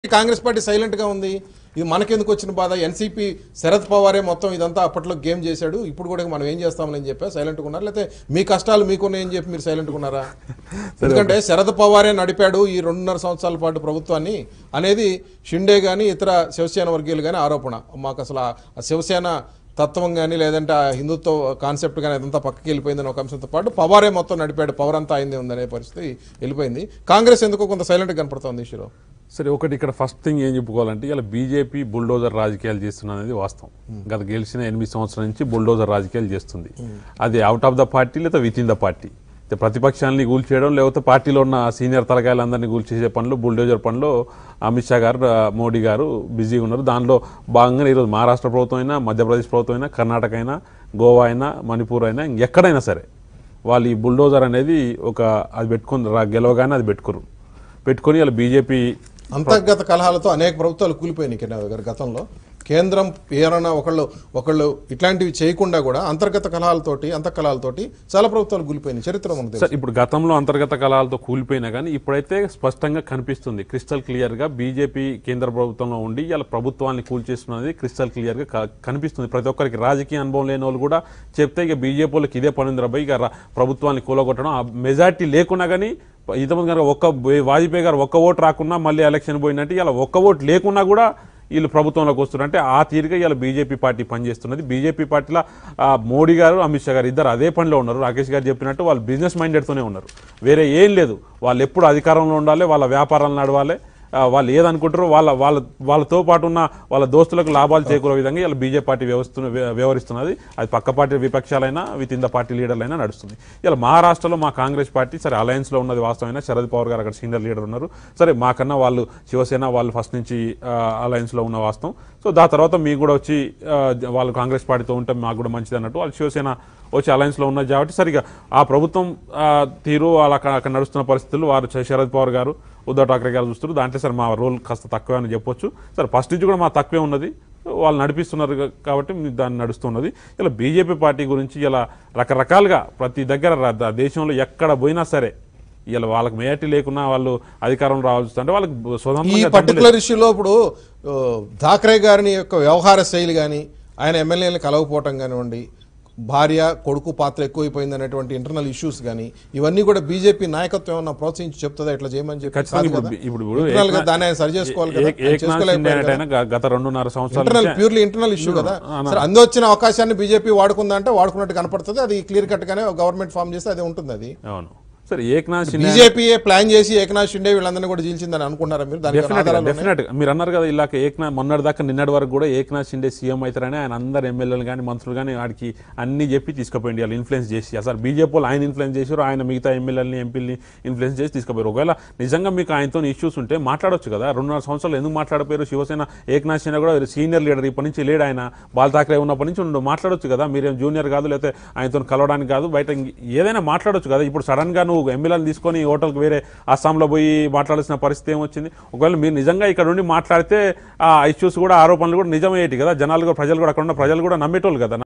Congress party silent గా ఉంది. ఇది మనకెందుకు వచ్చిన బాధ? ఎన్సీపీ శరద్ పవారే మొత్తం ఇదంతా అప్పట్లో గేమ్ చేశాడు, ఇప్పుడు కూడా మనం ఏం చేస్తామని చెప్పి సైలెంట్గా ఉన్నారు, లేకపోతే మీ కష్టాలు మీకున్నాయని చెప్పి మీరు సైలెంట్గా ఉన్నారా? ఎందుకంటే శరద్ పవారే నడిపాడు ఈ 2.5 సంవత్సరాల పాటు ప్రభుత్వాన్ని అనేది షిండే కానీ ఇతర శివసేన వర్గీయులు కానీ ఆరోపణ. మాకు అసలు ఆ శివసేన తత్వం కానీ లేదంటే ఆ హిందుత్వ కాన్సెప్ట్ కానీ అదంతా పక్కకి వెళ్ళిపోయిందని ఒక అంశంతో పాటు పవారే మొత్తం నడిపాడు, పవర్ అంతా అయింది ఉందనే పరిస్థితి వెళ్ళిపోయింది. కాంగ్రెస్ ఎందుకో కొంత సైలెంట్గా కనపడుతుంది ఈశ్వరు. సరే, ఒకటి ఇక్కడ ఫస్ట్ థింగ్ ఏం చెప్పుకోవాలంటే ఇలా బీజేపీ బుల్డోజర్ రాజకీయాలు చేస్తున్న అనేది వాస్తవం. గత గెలిచిన 8 సంవత్సరాల నుంచి బుల్డోజర్ రాజకీయాలు చేస్తుంది. అది అవుట్ ఆఫ్ ద పార్టీ లేదా విత్ ఇన్ ద పార్టీ. ప్రతిపక్షాలని కూల్చేయడం లేకపోతే పార్టీలో ఉన్న సీనియర్ తలకాయలందరినీ కూల్చేసే పనులు, బుల్డోజర్ పనులు అమిత్ షా గారు, మోడీ గారు బిజీగా ఉన్నారు. దానిలో భాగంగా ఈరోజు మహారాష్ట్ర ప్రభుత్వం అయినా, మధ్యప్రదేశ్ ప్రభుత్వం అయినా, కర్ణాటక అయినా, గోవా అయినా, మణిపూర్ అయినా, ఎక్కడైనా సరే వాళ్ళు ఈ బుల్డోజర్ అనేది అది పెట్టుకుని గెలవగానే అది పెట్టుకొని ఇలా బీజేపీ అంతర్గత కలహాలతో అనేక ప్రభుత్వాలు కూలిపోయినాయి. కిరణ్ యాదవ్ గారు, గతంలో కేంద్రం ఏమైనా ఒకళ్ళు ఇట్లాంటివి చేయకుండా కూడా అంతర్గత కలహాలతోటి అంతఃకలహాలతోటి చాలా ప్రభుత్వాలు కూలిపోయినాయి. చరిత్ర మనది. ఇప్పుడు గతంలో అంతర్గత కలహాలతో కూలిపోయినా కానీ ఇప్పుడైతే స్పష్టంగా కనిపిస్తుంది, క్రిస్టల్ క్లియర్ గా బీజేపీ కేంద్ర ప్రభుత్వంలో ఉండి ఇలా ప్రభుత్వాన్ని కూల్చేస్తున్నది క్రిస్టల్ క్లియర్ గా కనిపిస్తుంది. ప్రతి ఒక్కరికి రాజకీయ అనుభవం లేని వాళ్ళు కూడా చెప్తే ఇక బీజేపీ వాళ్ళకి ఇదే పని రాబోయి ఇక ప్రభుత్వాన్ని కూలగొట్టడం. ఆ మెజార్టీ లేకున్నా కానీ ఇంతమంది కనుక వాజ్పేయి గారు ఒక్క ఓటు రాకున్నా మళ్ళీ ఎలక్షన్ పోయినట్టు ఇలా ఒక్క ఓటు లేకున్నా కూడా వీళ్ళు ప్రభుత్వంలోకి వస్తున్నారు. అంటే ఆ తీరుగా ఇలా బీజేపీ పార్టీ పనిచేస్తున్నది. బీజేపీ పార్టీలో మోడీ గారు, అమిత్ షా గారు ఇద్దరు అదే పనిలో ఉన్నారు. రాకేష్ గారు చెప్పినట్టు వాళ్ళు బిజినెస్ మైండెడ్తోనే ఉన్నారు, వేరే ఏం లేదు. వాళ్ళు ఎప్పుడు అధికారంలో ఉండాలి, వాళ్ళ వ్యాపారాలు నడవాలి, వాళ్ళు ఏదనుకుంటారో వాళ్ళతో పాటు ఉన్న వాళ్ళ దోస్తులకు లాభాలు చేకూరే విధంగా ఇలా బీజేపీ పార్టీ వ్యవహరిస్తున్నది. అది పక్క పార్టీ విపక్షాలైనా విత్ ఇన్ ద పార్టీ లీడర్లైనా నడుస్తుంది. ఇలా మహారాష్ట్రలో మా కాంగ్రెస్ పార్టీ సరే అలయన్స్లో ఉన్నది వాస్తవమైనా, శరద్ పవార్ గారు అక్కడ సీనియర్ లీడర్ ఉన్నారు. సరే మాకన్నా వాళ్ళు శివసేన వాళ్ళు ఫస్ట్ నుంచి అలయన్స్లో ఉన్న వాస్తవం. సో దాని తర్వాత మీకు కూడా వచ్చి వాళ్ళు కాంగ్రెస్ పార్టీతో ఉంటే మాకు కూడా మంచిది అన్నట్టు వాళ్ళు శివసేన వచ్చి అలయన్స్లో ఉన్నది కాబట్టి సరిగా ఆ ప్రభుత్వం తీరు అలా అక్కడ నడుస్తున్న పరిస్థితులు వారు శరద్ పవార్ గారు, ఉద్ధవ్ ఠాక్రే గారు చూస్తారు. దాంట్లో సరే మా రోల్ కాస్త తక్కువే అని చెప్పొచ్చు. సరే ఫస్ట్ నుంచి కూడా మా తక్కువే ఉన్నది, వాళ్ళు నడిపిస్తున్నారు కాబట్టి దాన్ని నడుస్తున్నది. ఇలా బీజేపీ పార్టీ గురించి ఇలా రకరకాలుగా ప్రతి దగ్గర దేశంలో ఎక్కడ పోయినా సరే ఇలా వాళ్ళకి మెజార్టీ లేకున్నా వాళ్ళు అధికారం రావాల్సి అంటే వాళ్ళకి ఈ పర్టికులర్ ఇష్యూలో ఇప్పుడు ఠాక్రే గారిని యొక్క వ్యవహార శైలి కానీ ఆయన ఎమ్మెల్యేలను కలవకపోవటం కానివ్వండి, భార్య కొడుకు పాత్ర ఎక్కువైపోయింది అనేటువంటి ఇంటర్నల్ ఇష్యూస్ కానీ ఇవన్నీ కూడా బీజేపీ నాయకత్వం ఏమన్నా ప్రోత్సహించి చెప్తుందా ఇట్లా చేయమని చెప్పి దాన్ని ఆయన సరి చేసుకోవాలి కదా. గత 2.5 సంవత్సరాలు ప్యూర్లీ ఇంటర్నల్ ఇష్యూ కదా. సరే అందొచ్చిన అవకాశాన్ని బీజేపీ వాడుకుందంటే వాడుకున్నట్టు కనపడుతుంది. అది క్లియర్ కట్ గానే గవర్నమెంట్ ఫామ్ చేస్తే అదే ఉంటుంది. అది అవును. సరే బీజేపీ ప్లాన్ చేసి ఏకనాథ్ షిండే వీళ్ళందరినీ కూడా జీల్చిందని అనుకున్నారా మీరు? డెఫినెట్ మీరు అన్నారు కదా ఇలా మొన్నటి దాకా నిన్నటి వరకు కూడా ఏకనాథ్ షిండే సీఎం అవుతారని ఆయన అందరు ఎమ్మెల్యేలు కానీ మంత్రులు కానీ వాడికి అన్ని చెప్పి తీసుకుపోయింది. వాళ్ళు ఇన్ఫ్లుయెన్స్ చేసి అసలు బీజేపీ వాళ్ళు ఆయన ఇన్ఫ్లుయెన్స్ చేశారు, ఆయన మిగతా ఎమ్మెల్యేలని ఎంపీలని ఇన్ఫ్లుయెన్స్ చేసి తీసుకుపోయారు. ఒకవేళ నిజంగా మీకు ఆయనతో ఇష్యూస్ ఉంటే మాట్లాడొచ్చు కదా. 2.5 సంవత్సరాలు ఎందుకు మాట్లాడపోయారు? శివసేన ఏకనాథ్ షిండే కూడా సీనియర్ లీడర్, ఇప్పటి నుంచి లేడు ఆయన, బాల్ ఠాక్రే ఉన్నప్పటి నుంచి మాట్లాడొచ్చు కదా. మీరేం జూనియర్ కాదు, లేకపోతే ఆయనతో కలవడానికి కాదు, బయట ఏదైనా మాట్లాడొచ్చు కదా. ఇప్పుడు సడన్ గా నువ్వు ఎమ్మెల్యేలను తీసుకొని హోటల్కి వేరే అస్సాంలో పోయి మాట్లాడాల్సిన పరిస్థితి ఏమొచ్చింది? ఒకవేళ మీరు నిజంగా ఇక్కడ నుండి మాట్లాడితే ఆ ఇష్యూస్ కూడా ఆరోపణలు కూడా నిజమయ్యేటి కదా. జనాలు కూడా ప్రజలు కూడా అక్కడ ఉన్న ప్రజలు కూడా నమ్మేటోళ్ళు కదా.